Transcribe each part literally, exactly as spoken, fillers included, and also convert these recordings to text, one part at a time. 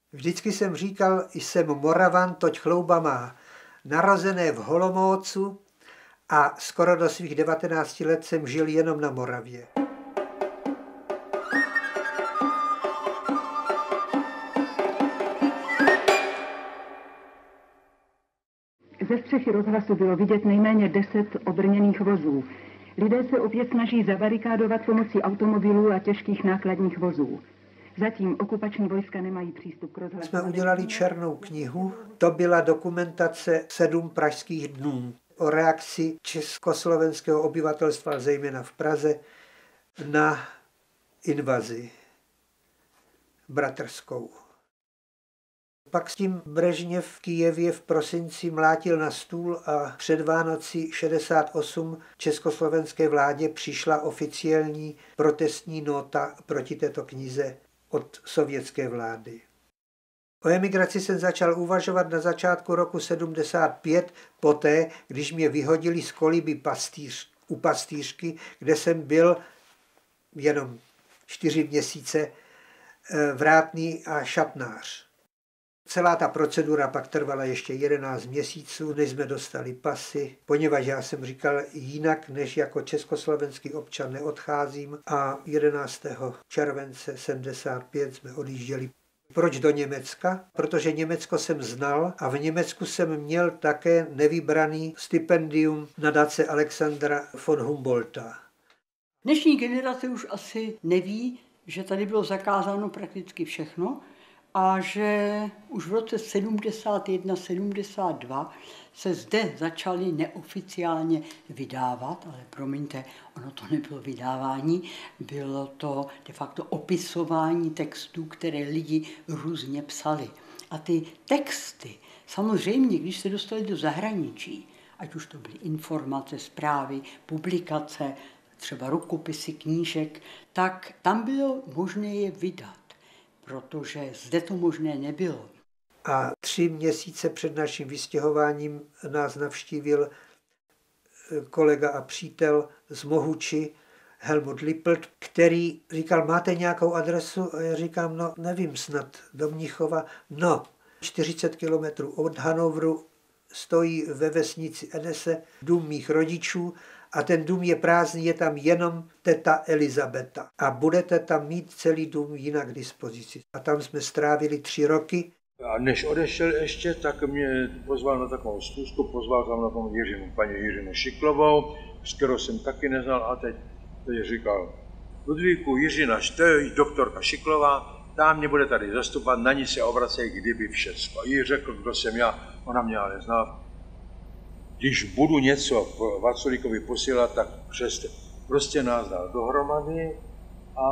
Vždycky jsem říkal, jsem Moravan, toť chlouba má. Narozené v Holomócu a skoro do svých devatenácti let jsem žil jenom na Moravě. Ze střechy rozhlasu bylo vidět nejméně deset obrněných vozů. Lidé se opět snaží zabarikádovat pomocí automobilů a těžkých nákladních vozů. Zatím okupační vojska nemají přístup k rozhlasu. Jsme udělali černou knihu, to byla dokumentace sedm pražských dnů o reakci československého obyvatelstva, zejména v Praze, na invazi bratrskou. Pak s tím Brežněv v Kyjevě v prosinci mlátil na stůl a před Vánoci šedesát osm československé vládě přišla oficiální protestní nota proti této knize od sovětské vlády. O emigraci jsem začal uvažovat na začátku roku sedmdesát pět, poté, když mě vyhodili z koliby pastýř, u pastýřky, kde jsem byl jenom čtyři měsíce vrátný a šatnář. Celá ta procedura pak trvala ještě jedenáct měsíců, než jsme dostali pasy, poněvadž já jsem říkal, jinak než jako československý občan neodcházím a jedenáctého července sedmdesát pět jsme odjížděli. Proč do Německa? Protože Německo jsem znal a v Německu jsem měl také nevybraný stipendium nadace Alexandra von Humboldta. Dnešní generace už asi neví, že tady bylo zakázáno prakticky všechno, a že už v roce sedmdesát jedna sedmdesát dva se zde začaly neoficiálně vydávat, ale promiňte, ono to nebylo vydávání, bylo to de facto opisování textů, které lidi různě psali. A ty texty, samozřejmě, když se dostali do zahraničí, ať už to byly informace, zprávy, publikace, třeba rukopisy, knížek, tak tam bylo možné je vydat, protože zde to možné nebylo. A tři měsíce před naším vystěhováním nás navštívil kolega a přítel z Mohuči, Helmut Lippelt, který říkal, máte nějakou adresu? A já říkám, no nevím, snad do Mnichova. No, čtyřicet kilometrů od Hanovru stojí ve vesnici Enese dům mých rodičů a ten dům je prázdný, je tam jenom teta Elizabeta. A budete tam mít celý dům jinak k dispozici. A tam jsme strávili tři roky. A než odešel ještě, tak mě pozval na takovou schůzku, pozval tam na tomu Jiřímu, paní Jiřinu Šiklovou, s kterou jsem taky neznal a teď, teď říkal, Ludvíku, Jiřina, to je doktorka Šiklová, ta mě bude tady zastupovat, na ní se obracej kdyby všecko. Jí řekl, kdo jsem já, ona mě ale znala. Když budu něco Vaculíkovi posílat, tak přeste. Prostě nás dal dohromady a,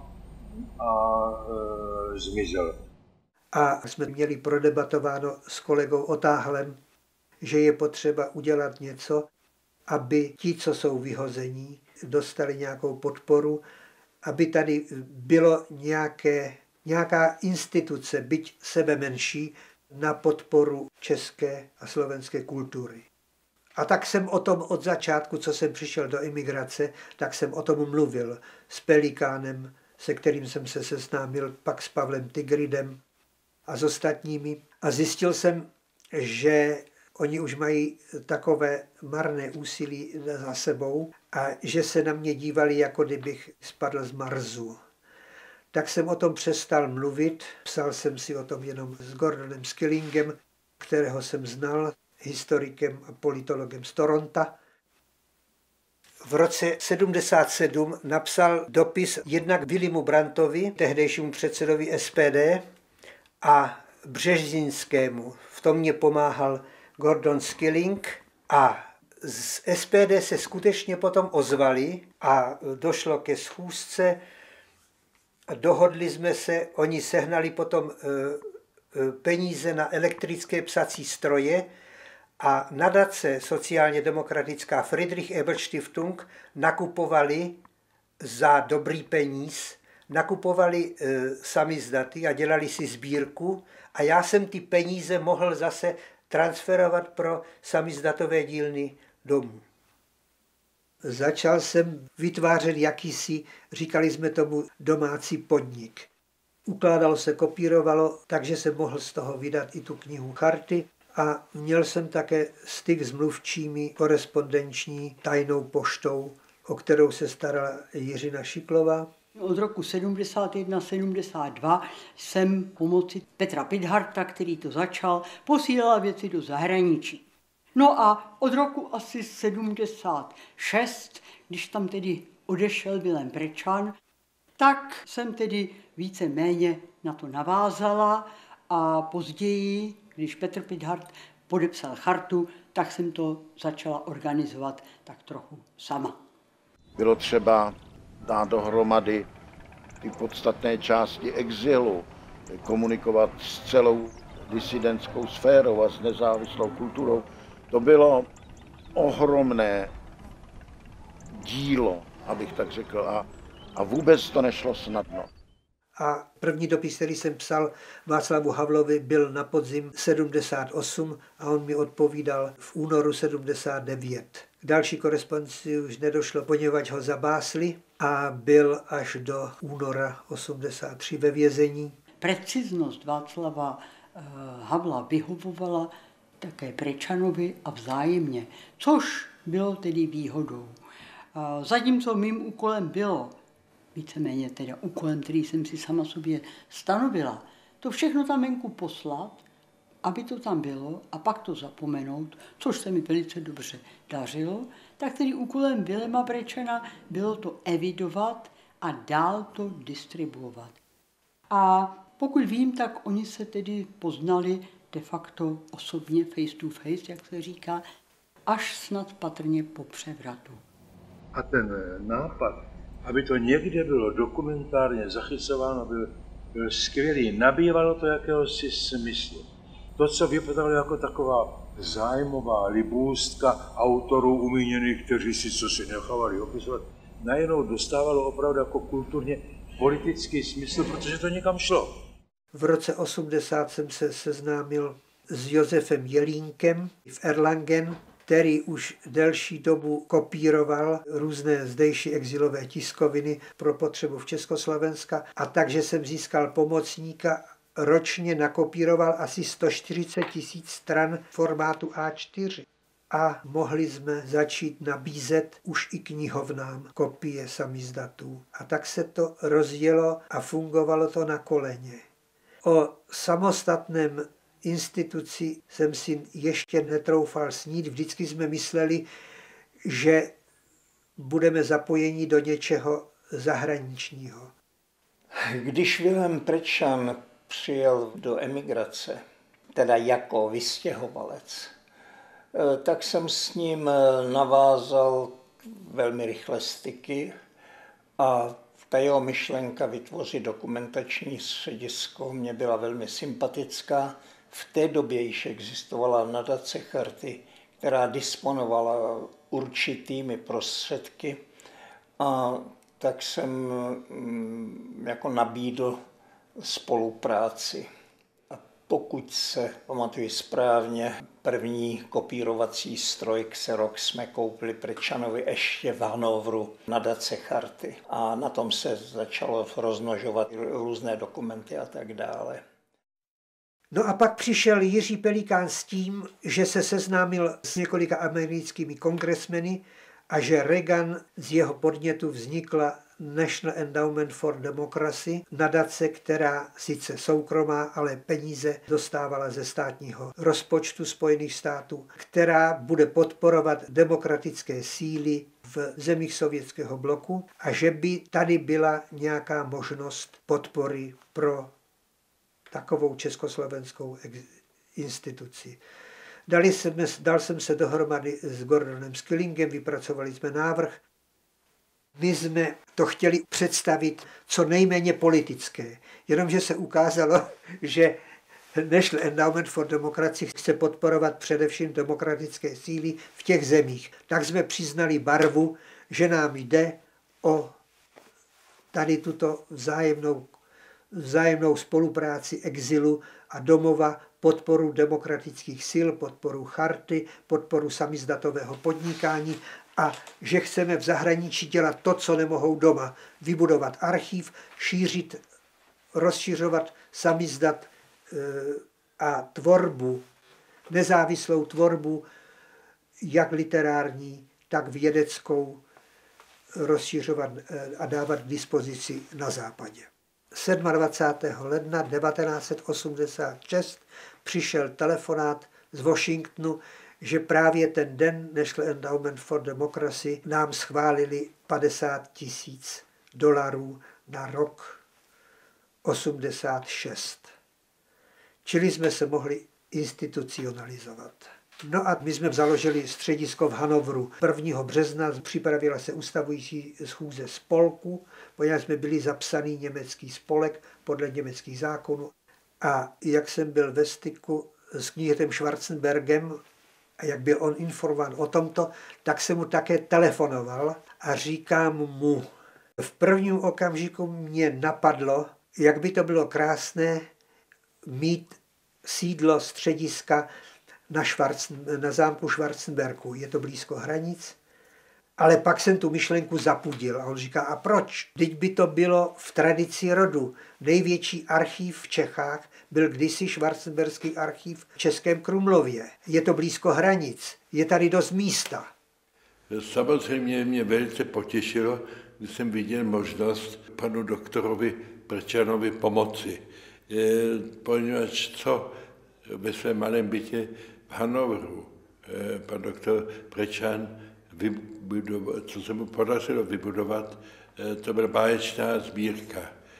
a e, zmizel. A jsme měli prodebatováno s kolegou Otáhlem, že je potřeba udělat něco, aby ti, co jsou vyhození, dostali nějakou podporu, aby tady bylo nějaké, nějaká instituce, byť sebe menší, na podporu české a slovenské kultury. A tak jsem o tom od začátku, co jsem přišel do imigrace, tak jsem o tom mluvil s Pelikánem, se kterým jsem se seznámil, pak s Pavlem Tigridem a s ostatními. A zjistil jsem, že oni už mají takové marné úsilí za sebou a že se na mě dívali, jako kdybych spadl z Marsu. Tak jsem o tom přestal mluvit. Psal jsem si o tom jenom s Gordonem Skillingem, kterého jsem znal, historikem a politologem z Toronta. V roce sedmdesát sedm napsal dopis jednak Willimu Brandtovi, tehdejšímu předsedovi S P D, a Březinskému. V tom mě pomáhal Gordon Skilling a z S P D se skutečně potom ozvali a došlo ke schůzce. Dohodli jsme se, oni sehnali potom peníze na elektrické psací stroje a nadace sociálně demokratická Friedrich Ebert Stiftung nakupovali za dobrý peníz, nakupovali e, samizdaty a dělali si sbírku a já jsem ty peníze mohl zase transferovat pro samizdatové dílny domů. Začal jsem vytvářet jakýsi, říkali jsme tomu, domácí podnik. Ukládalo se, kopírovalo, takže se mohl z toho vydat i tu knihu Charty. A měl jsem také styk s mluvčími korespondenční tajnou poštou, o kterou se starala Jiřina Šiklová. Od roku sedmdesát jedna sedmdesát dva jsem pomocí Petra Pidharta, který to začal, posílala věci do zahraničí. No a od roku asi sedmdesát šest, když tam tedy odešel Vilém Prečan, tak jsem tedy víceméně na to navázala a později, když Petr Pidhart podepsal chartu, tak jsem to začala organizovat tak trochu sama. Bylo třeba dát dohromady ty podstatné části exilu, komunikovat s celou disidentskou sférou a s nezávislou kulturou. To bylo ohromné dílo, abych tak řekl, a, a vůbec to nešlo snadno. A první dopis, který jsem psal Václavu Havlovi, byl na podzim sedmdesát osm a on mi odpovídal v únoru sedmdesát devět. K další korespondenci už nedošlo, poněvadž ho zabásli a byl až do února osmdesát tři ve vězení. Preciznost Václava Havla vyhovovala také Prečanovi a vzájemně, což bylo tedy výhodou. Zatímco mým úkolem bylo, víceméně teda úkolem, který jsem si sama sobě stanovila, to všechno tam venku poslat, aby to tam bylo a pak to zapomenout, což se mi velice dobře dařilo, tak tedy úkolem Viléma Prečana bylo to evidovat a dál to distribuovat. A pokud vím, tak oni se tedy poznali de facto osobně, face to face, jak se říká, až snad patrně po převratu. A ten nápad, aby to někde bylo dokumentárně zachycováno, byl, byl skvělý. Nabývalo to jakéhosi smyslu. To, co vypadalo jako taková zájmová libůstka autorů umíněných, kteří si co si nechávali opisovat, najednou dostávalo opravdu jako kulturně politický smysl, protože to někam šlo. V roce osmdesát jsem se seznámil s Josefem Jelínkem v Erlangen, který už delší dobu kopíroval různé zdejší exilové tiskoviny pro potřebu v Československa, a takže jsem získal pomocníka. Ročně nakopíroval asi sto čtyřicet tisíc stran formátu á čtyři a mohli jsme začít nabízet už i knihovnám kopie samizdatů. A tak se to rozjelo a fungovalo to na koleně. O samostatném instituci jsem si ještě netroufal snít. Vždycky jsme mysleli, že budeme zapojeni do něčeho zahraničního. Když Vilém Prečan přijel do emigrace, teda jako vystěhovalec, tak jsem s ním navázal velmi rychle styky a ta jeho myšlenka vytvořit dokumentační středisko mě byla velmi sympatická. V té době již existovala nadace Charty, která disponovala určitými prostředky, a tak jsem jako nabídl spolupráci. A pokud se pamatuji správně, první kopírovací stroj Xerox jsme koupili Prečanovi ještě v Hanovru nadace Charty. A na tom se začalo rozmnožovat různé dokumenty a tak dále. No a pak přišel Jiří Pelikán s tím, že se seznámil s několika americkými kongresmeny a že Reagan z jeho podnětu vznikla National Endowment for Democracy, nadace, která sice soukromá, ale peníze dostávala ze státního rozpočtu Spojených států, která bude podporovat demokratické síly v zemích sovětského bloku a že by tady byla nějaká možnost podpory pro takovou československou instituci. Dali jsme, dal jsem se dohromady s Gordonem Skillingem, vypracovali jsme návrh. My jsme to chtěli představit co nejméně politické, jenomže se ukázalo, že National Endowment for Democracy chce podporovat především demokratické síly v těch zemích. Tak jsme přiznali barvu, že nám jde o tady tuto vzájemnou, vzájemnou spolupráci exilu a domova, podporu demokratických sil, podporu charty, podporu samizdatového podnikání a že chceme v zahraničí dělat to, co nemohou doma. Vybudovat archiv, šířit rozšiřovat samizdat a tvorbu, nezávislou tvorbu, jak literární, tak vědeckou, rozšiřovat a dávat k dispozici na západě. dvacátého sedmého ledna devatenáct set osmdesát šest přišel telefonát z Washingtonu, že právě ten den National Endowment for Democracy nám schválili padesát tisíc dolarů na rok osmdesát šest. Čili jsme se mohli institucionalizovat. No a my jsme založili středisko v Hanovru. prvního března připravila se ustavující schůze spolku, poněvadž jsme byli zapsaný německý spolek podle německých zákonů. A jak jsem byl ve styku s knížetem Schwarzenbergem, a jak byl on informován o tomto, tak jsem mu také telefonoval a říkám mu, v prvním okamžiku mě napadlo, jak by to bylo krásné mít sídlo střediska na, Schwarzen, na zámku Schwarzenbergu. Je to blízko hranic. Ale pak jsem tu myšlenku zapudil. A on říká, a proč? Vždyť by to bylo v tradici rodu. Největší archív v Čechách byl kdysi Schwarzenberský archív v Českém Krumlově. Je to blízko hranic. Je tady dost místa. Samozřejmě mě velice potěšilo, když jsem viděl možnost panu doktorovi Prečanovi pomoci. Poněvadž co ve svém malém bytě v Hanovru pan doktor Prečan, co se mu podařilo vybudovat, to byla báječná sbírka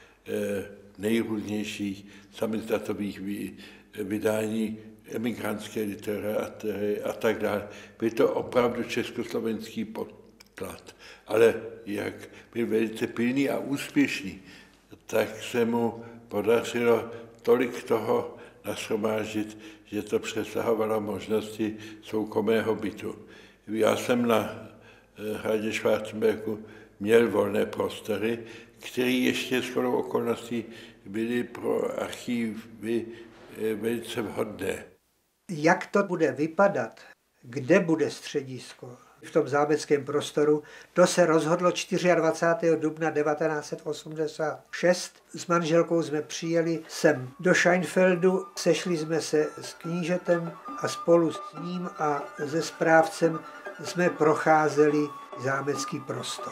nejrůznějších samizdatových vydání, emigrantské literatury a tak dále. Byl to opravdu československý podklad, ale jak byl velice pilný a úspěšný, tak se mu podařilo tolik toho nashromáždit, že to přesahovalo možnosti soukromého bytu. Já jsem na hradě Schwarzenbergu měl volné prostory, které ještě shodou okolností byly pro archívy velice vhodné. Jak to bude vypadat, kde bude středisko v tom zámeckém prostoru, to se rozhodlo dvacátého čtvrtého dubna devatenáct set osmdesát šest. S manželkou jsme přijeli sem do Scheinfeldu, sešli jsme se s knížetem a spolu s ním a se správcem jsme procházeli zámecký prostor.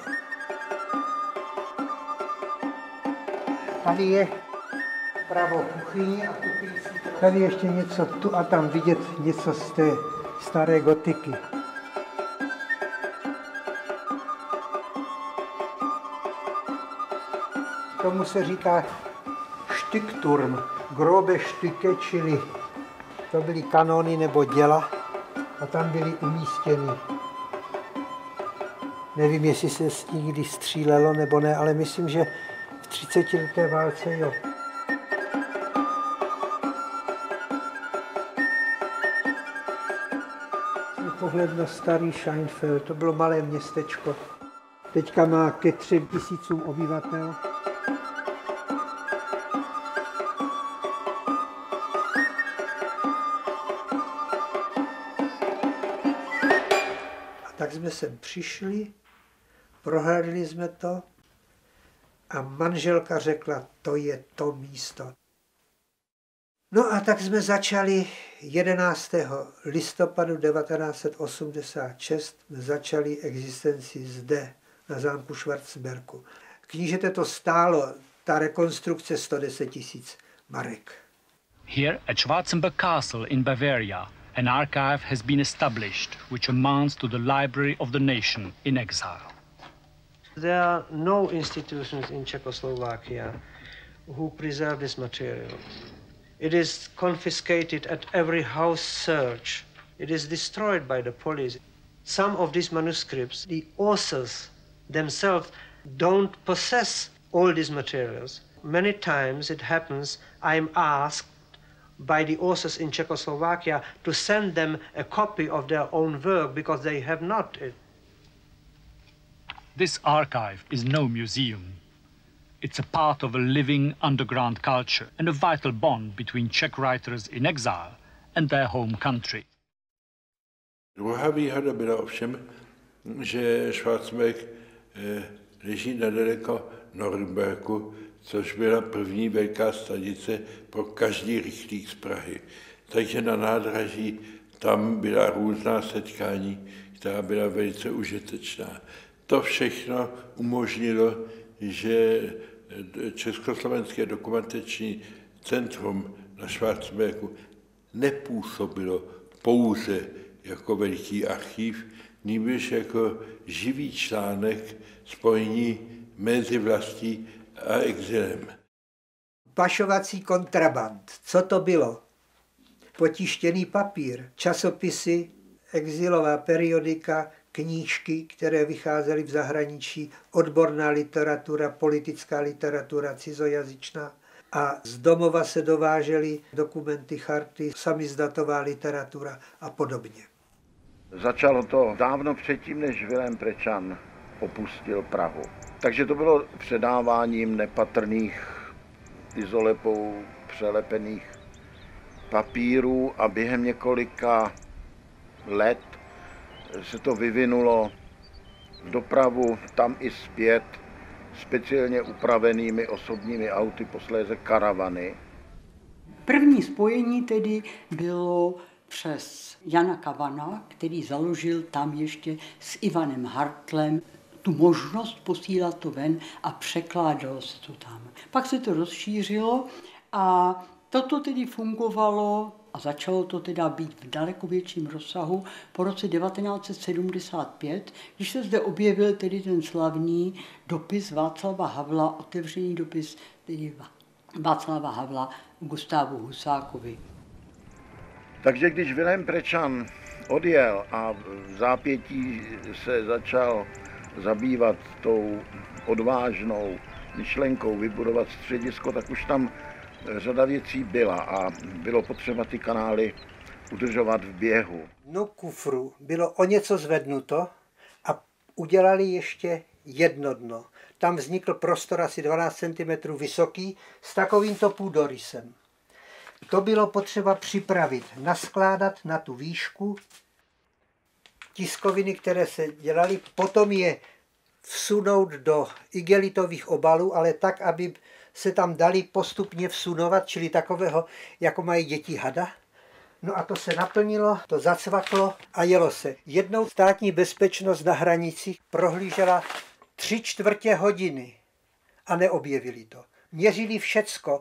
Tady je pravo kuchyně a kuchyňcí. Tady ještě něco tu a tam vidět něco z té staré gotiky. Tomu se říká Stückturm, grobe Stücke, čili to byly kanony nebo děla a tam byly umístěny. Nevím, jestli se s ní kdy střílelo nebo ne, ale myslím, že v třicetileté válce jo. Pohled na starý Scheinfeld, to bylo malé městečko. Teďka má ke třem tisícům obyvatel. A tak jsme sem přišli, prohlédli jsme to a manželka řekla, to je to místo. No a tak jsme začali jedenáctého listopadu devatenáct set osmdesát šest, začali existenci zde, na zámku Schwarzenbergu. Knížete to stálo, ta rekonstrukce sto deset tisíc marek. Here at Schwarzenberg Castle in Bavaria, an archive has been established which amounts to the Library of the Nation in exile. There are no institutions in Czechoslovakia who preserve this material. It is confiscated at every house search. It is destroyed by the police. Some of these manuscripts, the authors themselves don't possess all these materials. Many times it happens I'm asked by the authors in Czechoslovakia to send them a copy of their own work because they have not it. This archive is no museum. It's a part of a living underground culture and a vital bond between Czech writers in exile and their home country. Druhá výhoda byla ovšem, že Schwarzenberg leží nedaleko Norimberku, což byla první velká stanice pro každý rychlík z Prahy. Takže na nádraží tam byla různá setkání, která byla velice užitečná. To všechno umožnilo, že Československé dokumentační centrum na Schwarzenbergu nepůsobilo pouze jako veliký archiv, nýbrž jako živý článek spojení mezi vlastí a exilem. Pašovací kontraband. Co to bylo? Potištěný papír, časopisy, exilová periodika, knížky, které vycházely v zahraničí, odborná literatura, politická literatura, cizojazyčná. A z domova se dovážely dokumenty, charty, samizdatová literatura a podobně. Začalo to dávno předtím, než Vilém Prečan opustil Prahu. Takže to bylo předáváním nepatrných izolepou přelepených papírů a během několika let se to vyvinulo v dopravu tam i zpět speciálně upravenými osobními auty, posléze karavany. První spojení tedy bylo přes Jana Kavana, který založil tam ještě s Ivanem Hartlem tu možnost posílat to ven a překládalo se to tam. Pak se to rozšířilo a toto tedy fungovalo a začalo to teda být v daleko větším rozsahu po roce devatenáct set sedmdesát pět, když se zde objevil tedy ten slavný dopis Václava Havla, otevřený dopis tedy Václava Havla Gustávu Husákovi. Takže když Vilém Prečan odjel a v zápětí se začal zabývat tou odvážnou myšlenkou vybudovat středisko, tak už tam řada věcí byla a bylo potřeba ty kanály udržovat v běhu. No kufru bylo o něco zvednuto a udělali ještě jedno dno. Tam vznikl prostor asi dvanáct centimetrů vysoký s takovýmto půdorysem. To bylo potřeba připravit, naskládat na tu výšku tiskoviny, které se dělaly, potom je vsunout do igelitových obalů, ale tak, aby se tam dali postupně vsunovat, čili takového, jako mají děti hada. No a to se naplnilo, to zacvaklo a jelo se. Jednou státní bezpečnost na hranicích prohlížela tři čtvrtě hodiny a neobjevili to. Měřili všecko,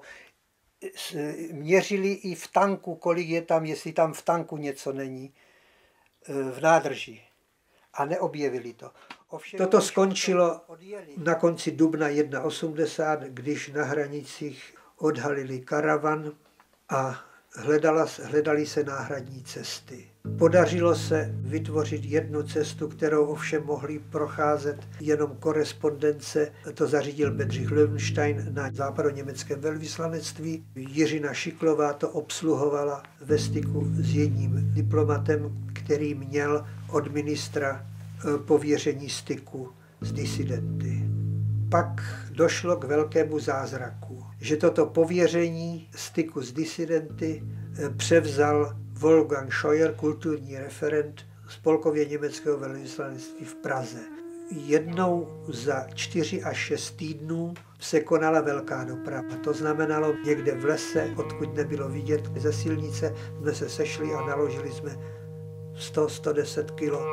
měřili i v tanku, kolik je tam, jestli tam v tanku něco není, v nádrži. A neobjevili to. Ovšem, toto skončilo na konci dubna osmdesát jedna, když na hranicích odhalili karavan a hledala, hledali se náhradní cesty. Podařilo se vytvořit jednu cestu, kterou ovšem mohli procházet jenom korespondence. To zařídil Bedřich Löwenstein na západoněmeckém velvyslanectví. Jiřina Šiklová to obsluhovala ve styku s jedním diplomatem, který měl od ministra pověření styku s disidenty. Pak došlo k velkému zázraku, že toto pověření styku s disidenty převzal Wolfgang Scheuer, kulturní referent spolkově německého velvyslanectví v Praze. Jednou za čtyři až šest týdnů se konala velká doprava. To znamenalo někde v lese, odkud nebylo vidět ze silnice, jsme se sešli a naložili jsme sto až sto deset kilo.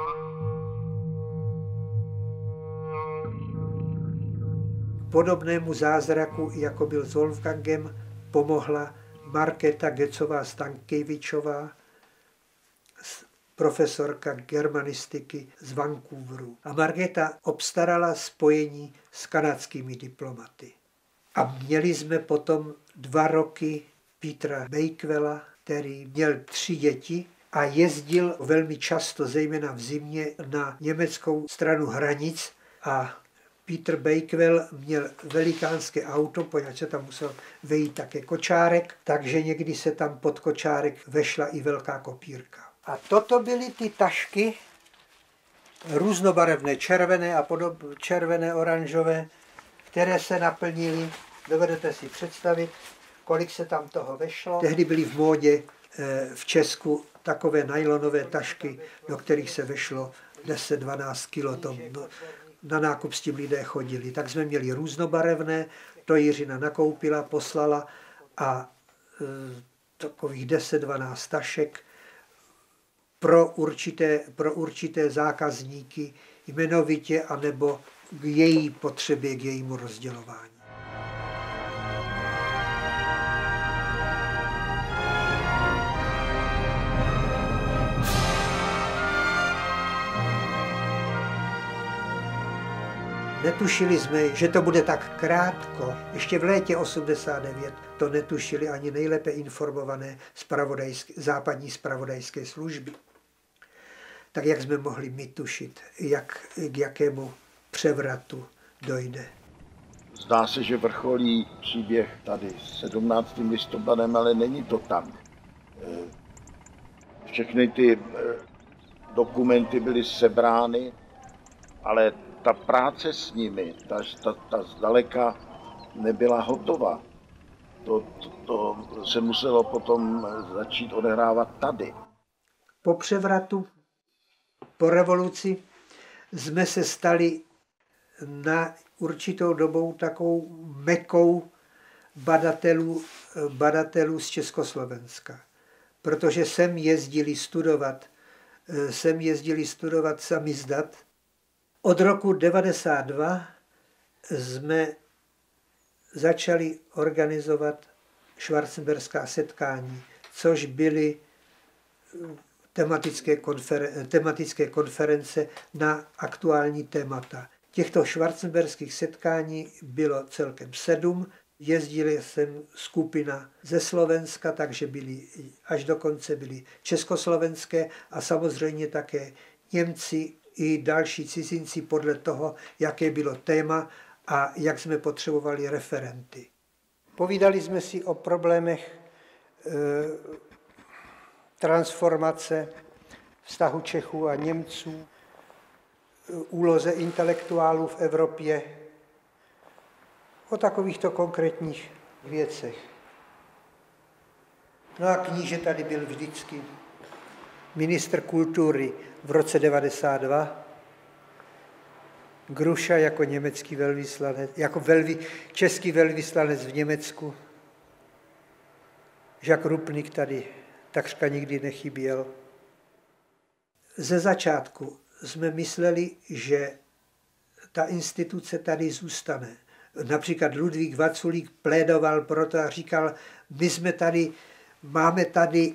Podobnému zázraku, jako byl s Wolfgangem, pomohla Markéta Gecová-Stankiewiczowa, profesorka germanistiky z Vancouveru. A Markéta obstarala spojení s kanadskými diplomaty. A měli jsme potom dva roky Petra Bakewella, který měl tři děti a jezdil velmi často, zejména v zimě, na německou stranu hranic a Peter Bakewell měl velikánské auto, poněvadž se tam musel vejít také kočárek, takže někdy se tam pod kočárek vešla i velká kopírka. A toto byly ty tašky, různobarevné, červené a podob, červené, oranžové, které se naplnily. Dovedete si představit, kolik se tam toho vešlo. Tehdy byly v módě v Česku takové nylonové tašky, do kterých se vešlo deset dvanáct kilo. Na nákup s tím lidé chodili. Tak jsme měli různobarevné, to Jiřina nakoupila, poslala a e, takových deset dvanáct tašek pro určité, pro určité zákazníky jmenovitě anebo k její potřebě, k jejímu rozdělování. Netušili jsme, že to bude tak krátko. Ještě v létě osmdesát devět to netušili ani nejlépe informované spravodajské, západní spravodajské služby. Tak jak jsme mohli my tušit, jak, k jakému převratu dojde. Zdá se, že vrcholí příběh tady sedmnáctým listopadem, ale není to tak. Všechny ty dokumenty byly sebrány, ale ta práce s nimi, ta, ta, ta zdaleka nebyla hotová. To, to, to se muselo potom začít odehrávat tady. Po převratu, po revoluci jsme se stali na určitou dobou takovou mekou badatelů, badatelů z Československa. Protože sem jezdili studovat, sem jezdili studovat samizdat. Od roku devadesát dva jsme začali organizovat schwarzenbergská setkání, což byly tematické, konfer- tematické konference na aktuální témata. Těchto schwarzenberských setkání bylo celkem sedm. Jezdili sem skupina ze Slovenska, takže byli, až do konce byly československé a samozřejmě také Němci i další cizinci podle toho, jaké bylo téma a jak jsme potřebovali referenty. Povídali jsme si o problémech e, transformace vztahu Čechů a Němců, úloze intelektuálů v Evropě, o takovýchto konkrétních věcech. No a kníže tady byl vždycky ministr kultury v roce devadesát dva, Gruša jako německý velvyslanec, jako velvi, český velvyslanec v Německu. Žák Rupnik tady takřka nikdy nechyběl. Ze začátku jsme mysleli, že ta instituce tady zůstane. Například Ludvík Vaculík plédoval proto a říkal, my jsme tady, máme tady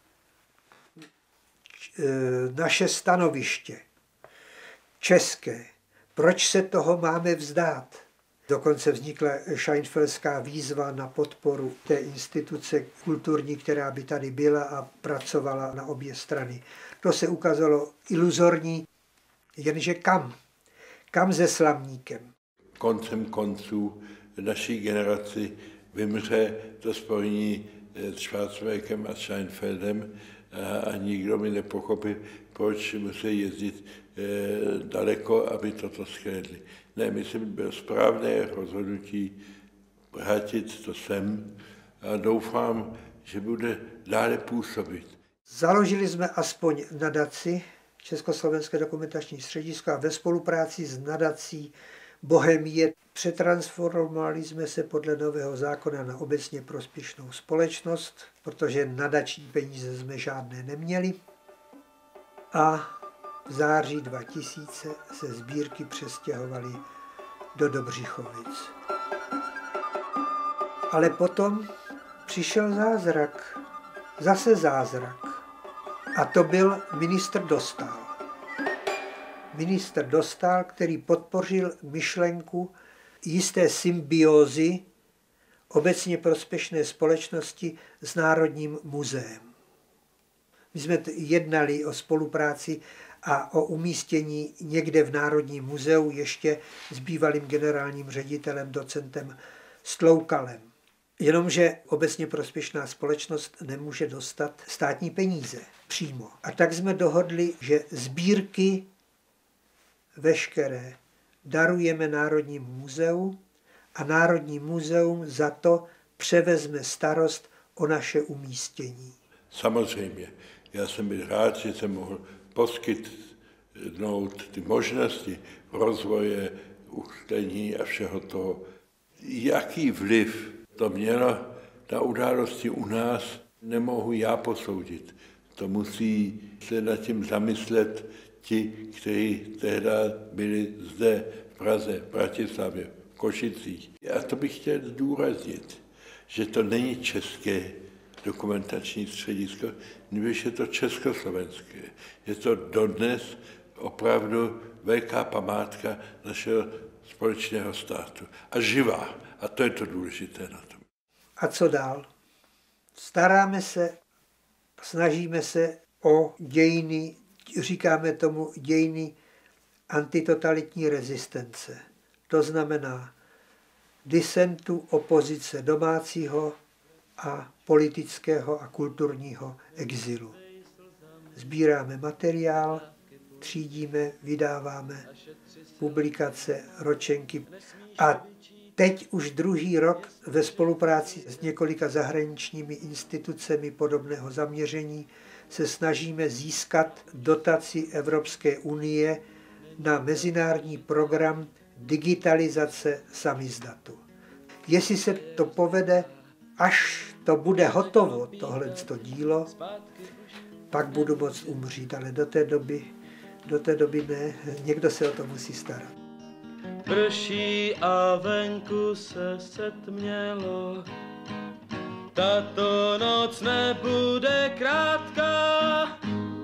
naše stanoviště české. Proč se toho máme vzdát? Dokonce vznikla Scheinfeldská výzva na podporu té instituce kulturní, která by tady byla a pracovala na obě strany. To se ukázalo iluzorní, jenže kam? Kam se slavníkem? Koncem konců naší generaci vymře to spojení s Schwarzenbergem a Scheinfeldem a, a nikdo mi nepochopil, proč musí jezdit e, daleko, aby toto schlédli. Ne, myslím, bylo správné rozhodnutí vrátit to sem a doufám, že bude dále působit. Založili jsme aspoň nadaci Československé dokumentační středisko a ve spolupráci s nadací Bohemie přetransformovali jsme se podle nového zákona na obecně prospěšnou společnost, protože nadační peníze jsme žádné neměli. A v září dva tisíce se sbírky přestěhovaly do Dobřichovic. Ale potom přišel zázrak, zase zázrak. A to byl ministr Dostál. Ministr Dostál, který podpořil myšlenku jisté symbiózy obecně prospěšné společnosti s Národním muzeem. My jsme jednali o spolupráci a o umístění někde v Národním muzeu ještě s bývalým generálním ředitelem, docentem Stloukalem. Jenomže obecně prospěšná společnost nemůže dostat státní peníze přímo. A tak jsme dohodli, že sbírky veškeré darujeme Národnímu muzeu a Národní muzeum za to převezme starost o naše umístění. Samozřejmě, já jsem byl rád, že jsem mohl poskytnout ty možnosti rozvoje, uchlení a všeho toho. Jaký vliv to mělo na události u nás, nemohu já posoudit. To musí se nad tím zamyslet ti, kteří tehdy byli zde v Praze, v Bratislavě, v Košicích. A to bych chtěl zdůraznit, že to není české dokumentační středisko, nebož je to československé. Je to dodnes opravdu velká památka našeho společného státu. A živá. A to je to důležité na tom. A co dál? Staráme se, snažíme se o dějiny, říkáme tomu dějiny antitotalitní rezistence. To znamená disentu, opozice domácího a politického a kulturního exilu. Sbíráme materiál, třídíme, vydáváme publikace, ročenky. A teď už druhý rok ve spolupráci s několika zahraničními institucemi podobného zaměření se snažíme získat dotaci Evropské unie na mezinárodní program digitalizace samizdatu. Jestli se to povede, až to bude hotovo, tohleto dílo, pak budu moct umřít, ale do té doby, do té doby ne, někdo se o to musí starat. Prší a venku se setmělo, tato noc nebude krátká.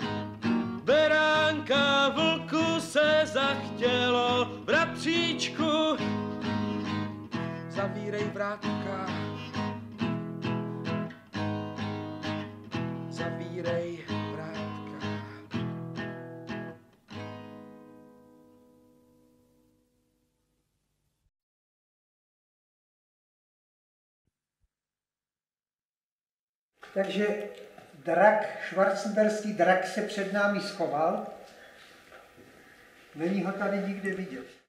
Beránka vlku se zachtělo, bratříčku, zavírej vrátka, zavírej vrátka. Takže drak, schwarzenberský drak se před námi schoval. Není ho tady nikde vidět.